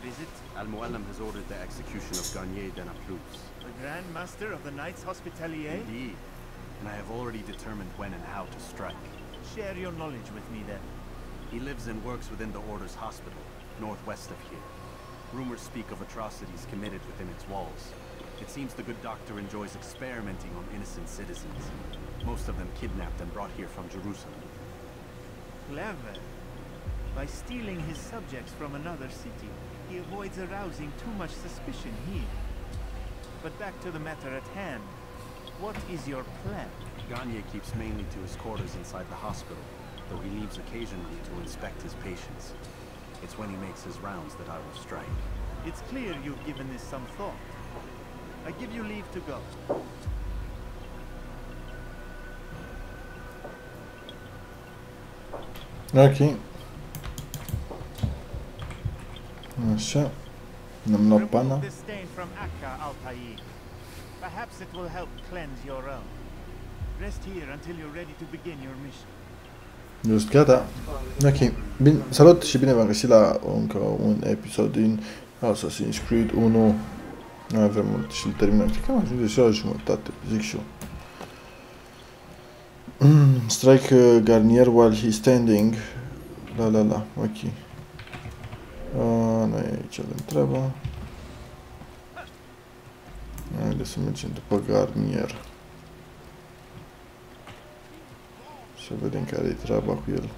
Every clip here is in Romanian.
visit? Al-Mu'allim has ordered the execution of Garnier de Naplouse. The Grand Master of the Knights Hospitalier? Indeed. And I have already determined when and how to strike. Share your knowledge with me then. He lives and works within the Order's hospital, northwest of here. Rumors speak of atrocities committed within its walls. It seems the good doctor enjoys experimenting on innocent citizens. Most of them kidnapped and brought here from Jerusalem. Clever. By stealing his subjects from another city, he avoids arousing too much suspicion here. But back to the matter at hand. What is your plan? Garnier keeps mainly to his quarters inside the hospital, though he leaves occasionally to inspect his patients. It's when he makes his rounds that I will strike. It's clear you've given this some thought. I give you leave to go. Ok. Așa. Ne-am luat pana. Remove this stain from Akka, Altair. Perhaps it will help cleanse your own. Rest here until you're ready to begin your mission. Just gata. Ok. Bine, salut și bine v-am găsit la încă un episod din Assassin's Creed 1. Noi avem mult și-l terminăm. Cred că am ajuns deja la jumătate, zic și eu. Strike Garnier while he's standing. La. Ok. Noi aici avem treaba. Haideți să mergem după Garnier. Să vedem care e treaba cu el.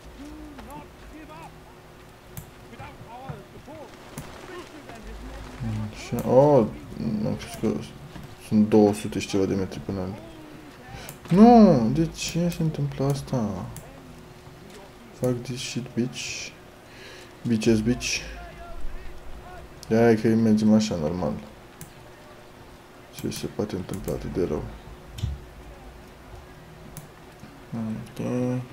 Așa, am crezut că sunt 200 și ceva de metri până el. Nu, de ce se întâmplă asta? Fuck this shit, bitch. Bitches, bitch. De-aia că mergem așa, normal. Ce se poate întâmpla atât de rău? Ok.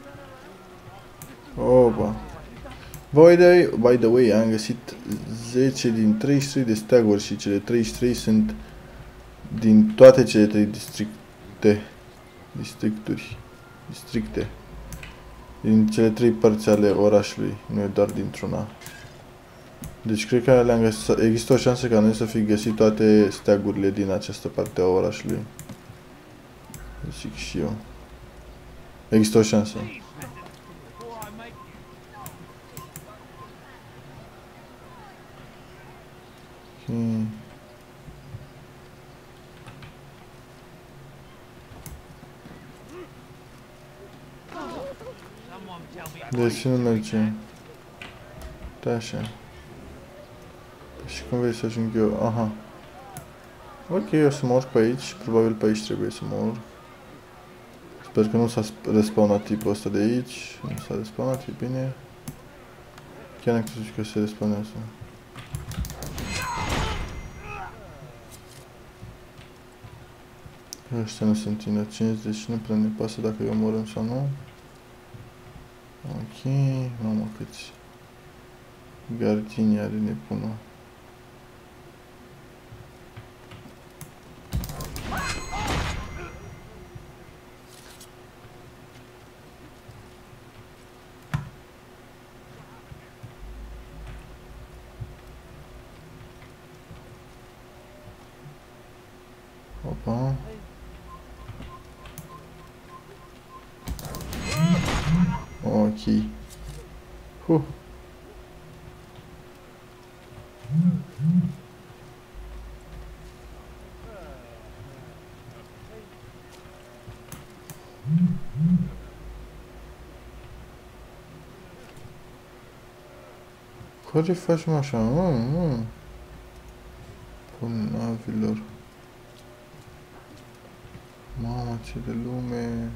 Opa. By the way, am găsit 10 din 33 de steaguri și cele 33 sunt din toate cele 3 districte. Din cele 3 părți ale orașului, nu e doar dintr-una. Deci cred că le-am găsit, există o șansă ca noi să fi găsit toate steagurile din această parte a orașului. Zic și eu. Există o șansă. De ce nu merge? Da, așa. Și cum vrei să ajung eu? Aha. Ok, o să mă urc pe aici. Probabil pe aici trebuie să mă urc. Sper că nu s-a respawnat tipul ăsta de aici. Nu s-a respawnat, e bine. Chiar n-am crezut că se respawnează. Ăștia nu sunt inocenți, deci nu prea ne pasă dacă îi omorâm sau nu. Ok, mamă câți gardini are nebunul. Opa. Ok. Care facem așa? Bolnavilor. Mamă, ce de lume.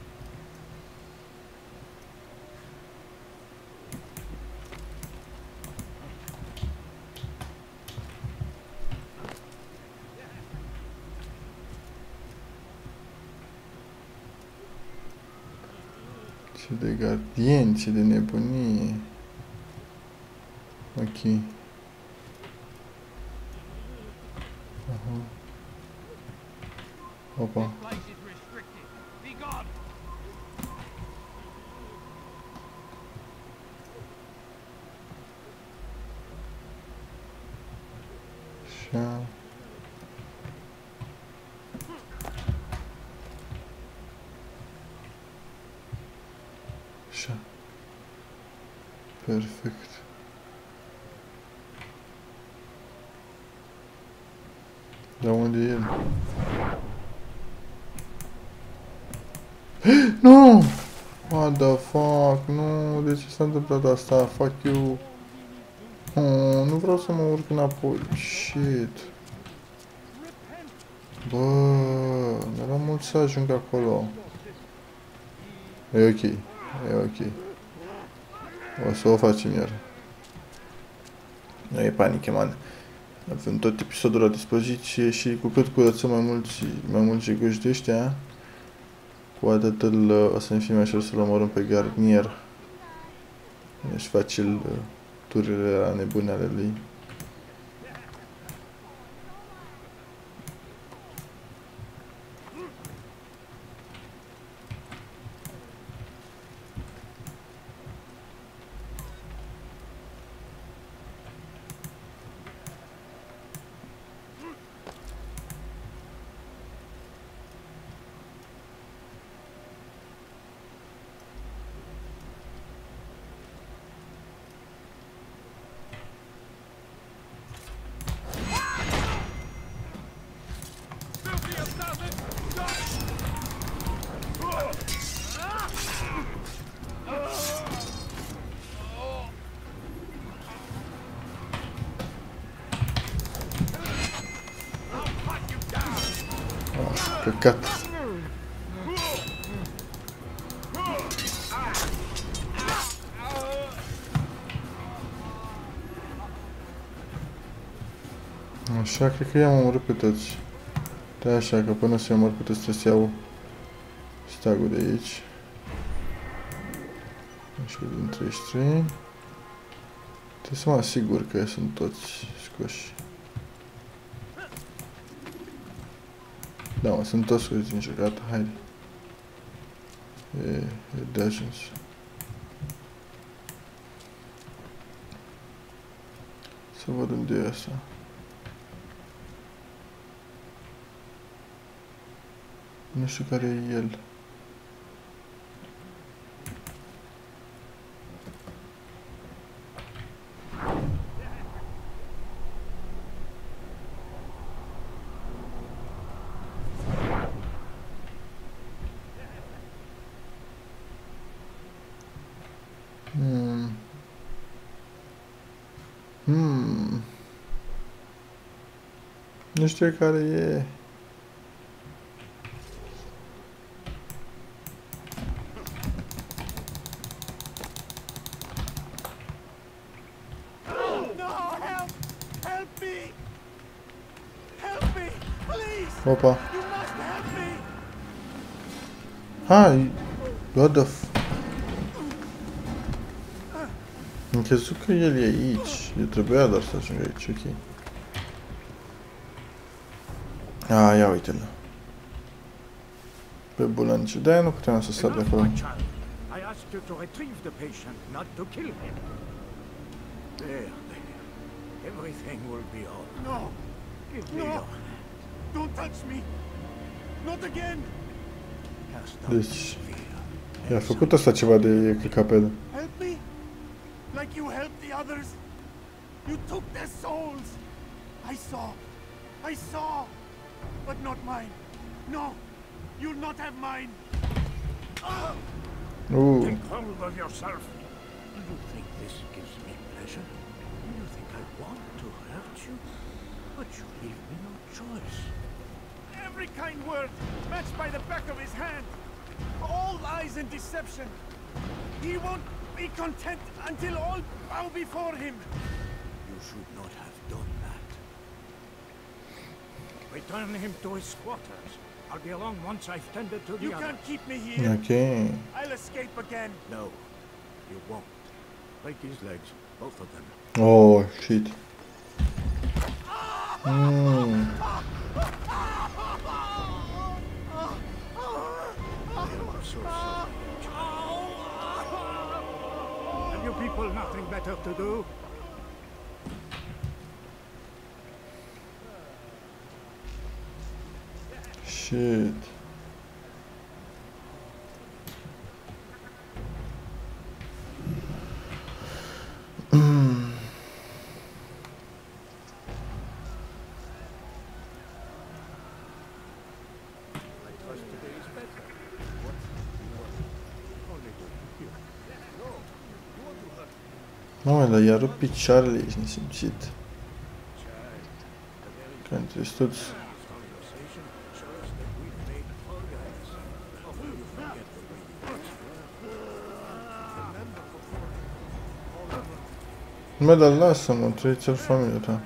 Ce de gardieni, ce de nebunie. Ok. Aha. Opa. Așa. Așa. Perfect. Dar unde e el? Nu! What the fuck? Nu, de ce s-a întâmplat asta? Fuck you. Oh, nu vreau să mă urc înapoi. Shit. Bă, mi-era mult să ajung acolo. E ok. E ok. O să o facem iar. Nu e panică, man. Avem tot episodul la dispoziție și cu cât curățăm mai mulți goși de ăștia, cu atât o să-mi fie mai ușor să-l omorâm pe Garnier. Și face turile la nebune ale lui. Căcat. Așa, cred că i-am omorât pe toți. Da, așa, că până să-i omor pe toți trebuie să iau stagul de aici. Așa, din 33. Trebuie să mă asigur că sunt toți scoși. Da, mă, sunt toți scoși din jocată, haide. E de ajuns. Să văd unde e asta. Nu știu care e el. Nu știu care e. Opa. Hai. What the f... Am crezut că el e aici. Eu trebuia doar să ajung aici, ok. Ah, ia uite-l. Pe bulanci. De-aia nu puteam să sar de acolo. I asked you to retrieve the patient, not to kill him. There. Everything will be all right. No! Give me your hand. Don't touch me! Not again! Cast out Deci, fear. i-a făcut asta ceva de căcapedă. Help me! Like you helped the others! You took their souls! I saw! But not mine! No! You'll not have mine! Take hold of yourself. Do you think this gives me pleasure? Do you think I want to hurt you? But you leave me no choice. Every kind word matched by the back of his hand! All lies and deception! He won't be content until all bow before him! You should not have done that. Return him to his quarters. I'll be along once I've tended to the You others. can't keep me here! Ok. I'll escape again! No, you won't. Break his legs, both of them. Oh, shit. I am so sorry, child. Have you people nothing better to do? Shit. Mă, dar i-a rupt picioarele, ești nesimțit. Că între toți. Mă, dar lasă-mă, trăiți-l familia ta.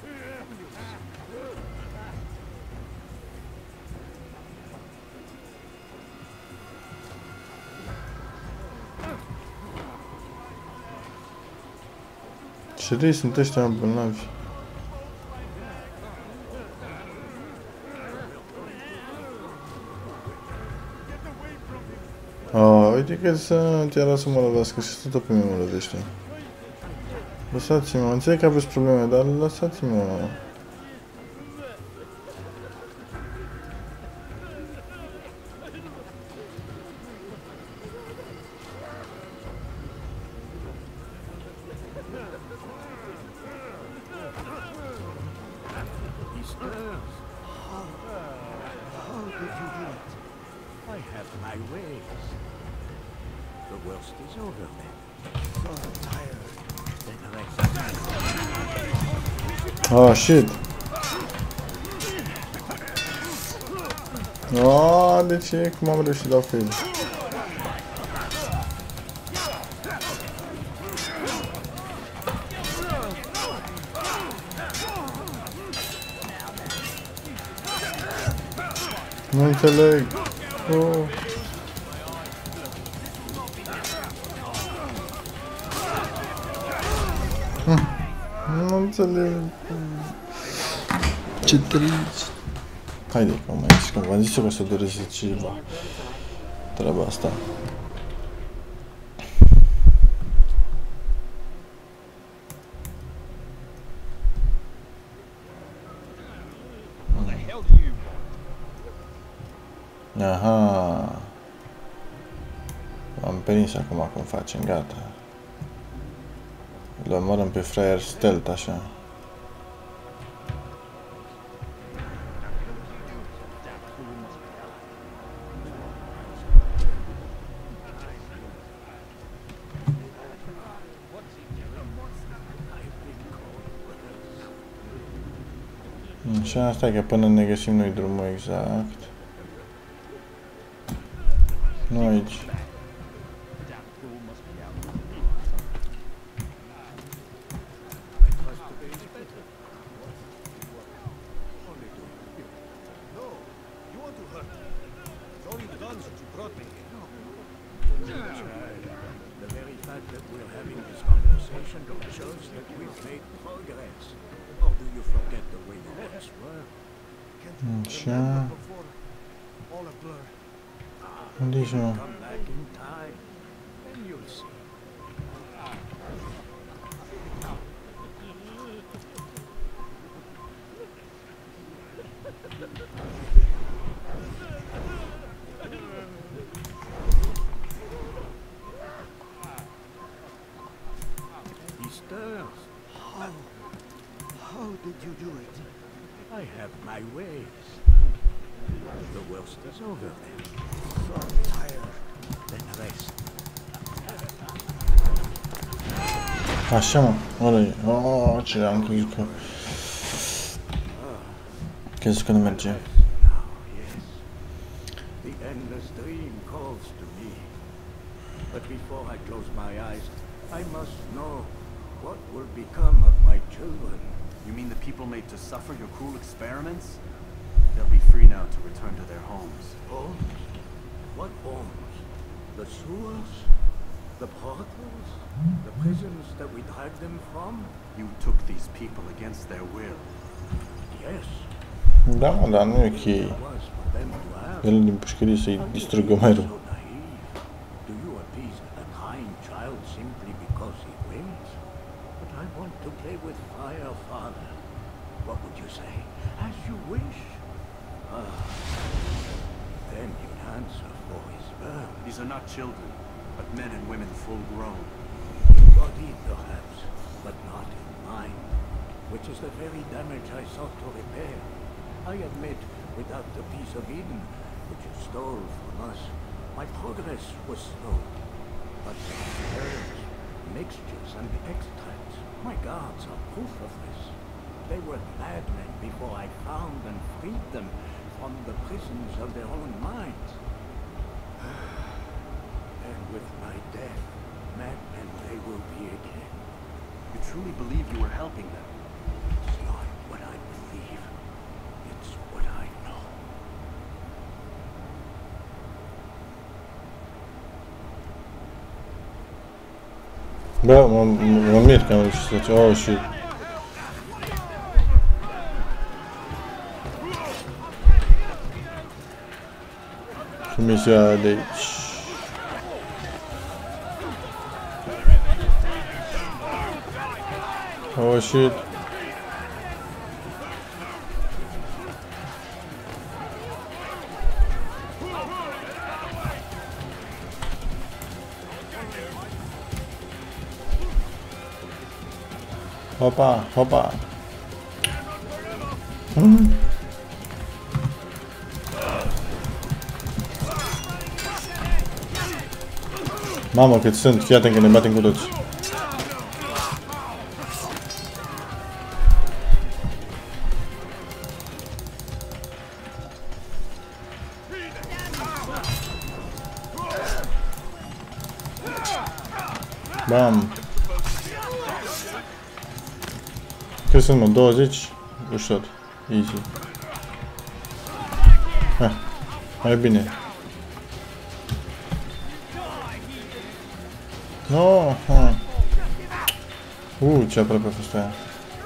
Ce rei sunt ăștia bolnavi. Uite că sunt, iar să mă lovească și tot pe mine mă lovește. Lăsați-mă, înțeleg că aveți probleme, dar lăsați-mă. Oh, shit. Oh, de ce? Cum am reușit să dau fail? Nu înțeleg. Oh. Nu înțeleg. Ce trist. Haide, că mai zici, că v-am zis eu că o să dureze ceva treaba asta. Aha. M-am prins acum cum facem, gata. Îl omorâm pe fraier stealth, așa. Așa, stai că până ne găsim noi drumul exact. Nu aici. Așa. Unde-i mă? How did you do it? I have my ways. The worst is over then. So tired. Then rest. Așa, mă. Ăla-i. Oh, ce am crezut că... Crezut că nu merge. Now, yes. The endless dream calls to me. But before I close my eyes, I must know what will become of my children. You mean the people made to suffer your cruel experiments? They'll be free now to return to their homes. Homes? What homes? The sewers? The portals? The prisons that we dragged them from? You took these people against their will. Yes. Da, dar nu e ok. Was for them to have. El din pușcărie să-i distrugă mai rău. So naive. Do you appease a kind child simply because he wins? But I want to play with fire, Father. What would you say? As you wish. Then you'd answer for his birth. These are not children, but men and women full grown. In body, perhaps, but not in mind. Which is the very damage I sought to repair. I admit, without the piece of Eden, which you stole from us, my progress was slow. But the herbs, mixtures, and extracts, my guards are proof of this. They were madmen before I found and freed them from the prisons of their own minds. And with my death, madmen they will be again. You truly believe you were helping them? It's not what I believe. It's what I know. Bă, mă mir că am reușit să faci. Oh, shit. Și misia de aici. Oh, shit. Hopa, hopa. Mamă, cât sunt, fii atent că ne batem cu toți. Bam. Cât sunt, mă? 20? Ușor. Easy. Mai bine. No, ce aproape a fost aia.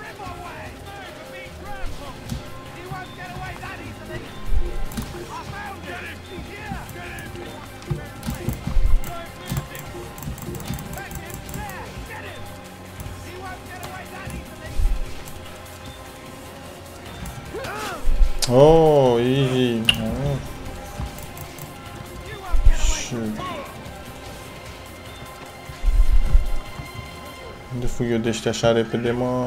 Oh, easy. Oh. Shit. Unde fug eu de ăștia așa repede, mă?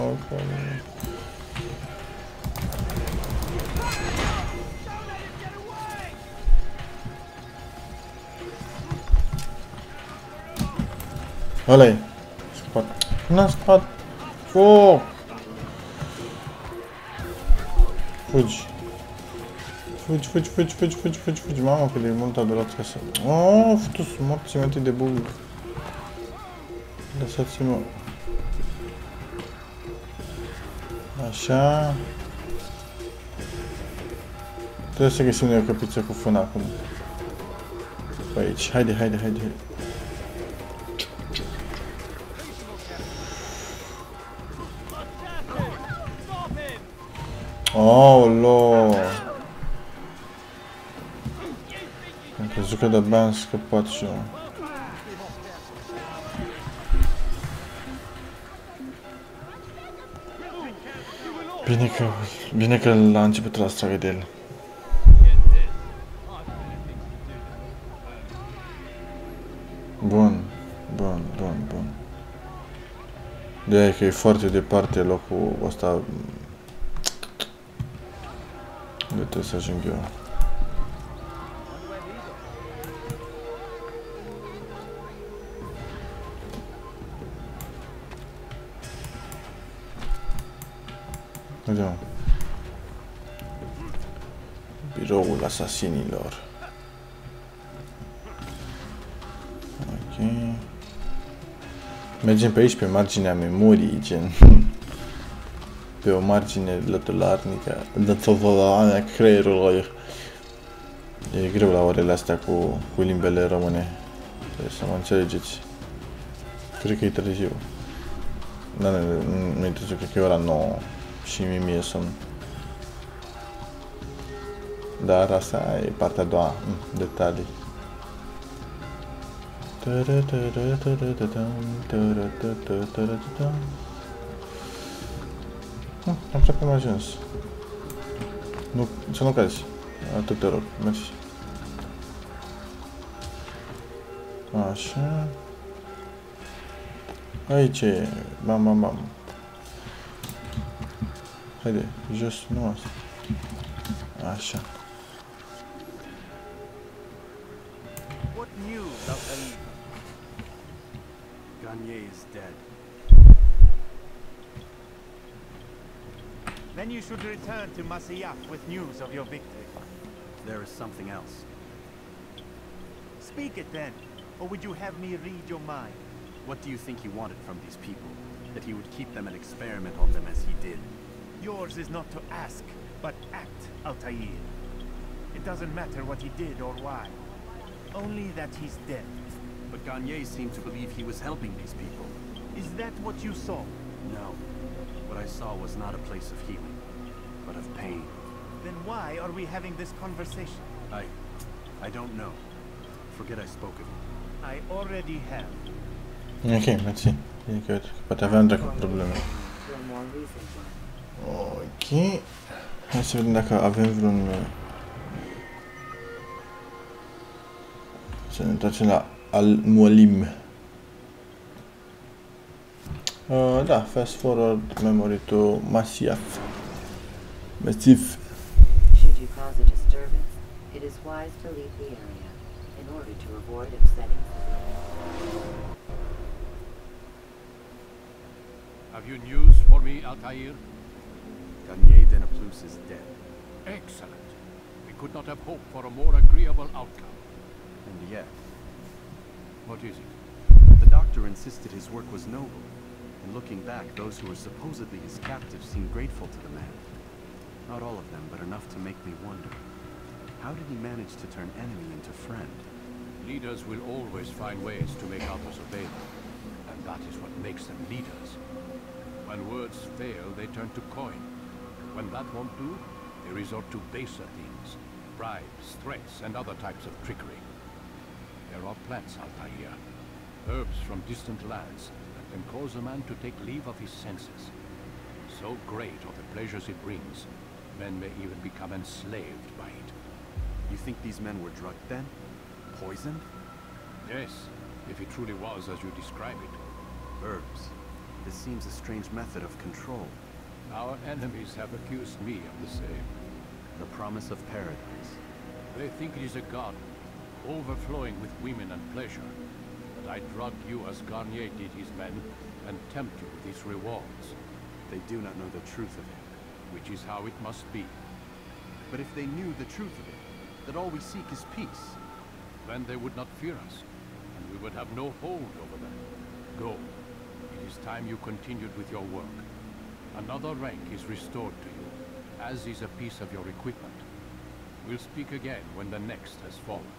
Ăla-i. Spat. N-a spat. Foc! Fugi. Fugi. Mamă, cât de mult a durat ca să... Oh, futus, morții mei de bug. Lăsați-mă. Așa. Trebuie să găsim noi o căpiță cu fân acum. Pe aici. Haide. Aoleo! Am crezut că de-abia am scăpat și eu. Bine că l-a început să tragă de el. Bun. De-aia că e foarte departe locul ăsta. Unde trebuie să ajung eu? Uite-mă. Biroul asasinilor. Ok. Mergem pe aici, pe marginea memoriei, gen. Pe o margine lătularnică, lătularnică creierului. E greu la orele astea cu limbele române. Trebuie să mă înțelegeți. Cred că e târziu. Nu e târziu, cred că e ora 9 și mie somn. Dar asta e partea a doua, detalii. Aproape am ajuns. Nu, să nu cazi. Atât te rog, mersi. Așa. Aici e, mam. Haide, jos, nu asta. Așa. What news, Altair? Garnier is dead. Then you should return to Masyaf with news of your victory. There is something else. Speak it then, or would you have me read your mind? What do you think he wanted from these people? That he would keep them and experiment on them as he did? Yours is not to ask, but act, Altair. It doesn't matter what he did or why. Only that he's dead. But Garnier seemed to believe he was helping these people. Is that what you saw? No. What I saw was not a place of healing, but of pain. Then why are we having this conversation? I don't know. Forget I spoke of it. I already have. Ok, mersi. E că poate aveam dracu probleme. Ok. Hai să vedem dacă avem vreun... Să ne întoarcem la Al-Mualim. Da, fast forward memory to Masyaf. Masyaf. Should you cause a disturbance, it is wise to leave the area in order to avoid upsetting civilians. Have you news for me, Altair? Garnier de Naplouse is dead. Excellent. We could not have hoped for a more agreeable outcome. And yet, What is it? the doctor insisted his work was noble. And looking back, those who were supposedly his captives seemed grateful to the man. Not all of them, but enough to make me wonder. How did he manage to turn enemy into friend? Leaders will always find ways to make others obey them. And that is what makes them leaders. When words fail, they turn to coin. When that won't do, they resort to baser things. Bribes, threats, and other types of trickery. There are plants, Altair. Herbs from distant lands that can cause a man to take leave of his senses. So great are the pleasures it brings, men may even become enslaved by it. You think these men were drugged then? Poisoned? Yes, if it truly was as you describe it. Herbs. This seems a strange method of control. Our enemies have accused me of the same. The promise of paradise. They think it is a garden, overflowing with women and pleasure. But I drug you as Garnier did his men, and tempt you with its rewards. They do not know the truth of it. Which is how it must be. But if they knew the truth of it, that all we seek is peace, Then they would not fear us, and we would have no hold over them. Go. It is time you continued with your work. Another rank is restored to you, as is a piece of your equipment. We'll speak again when the next has fallen.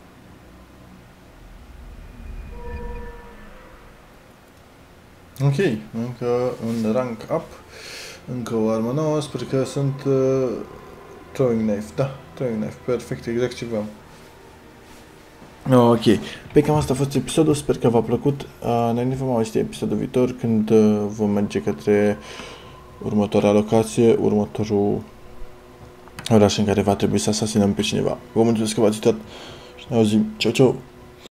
Ok, încă un rank up, încă o armă nouă, sper că sunt throwing knife, da, throwing knife, perfect, exact ce vreau. Ok, pe cam asta a fost episodul, sper că v-a plăcut, ne vom auzi episodul viitor când vom merge către următoarea locație, următorul oraș în care va trebui să asasinăm pe cineva. Vă mulțumesc că v-ați uitat și ne auzim, ciao, ciao!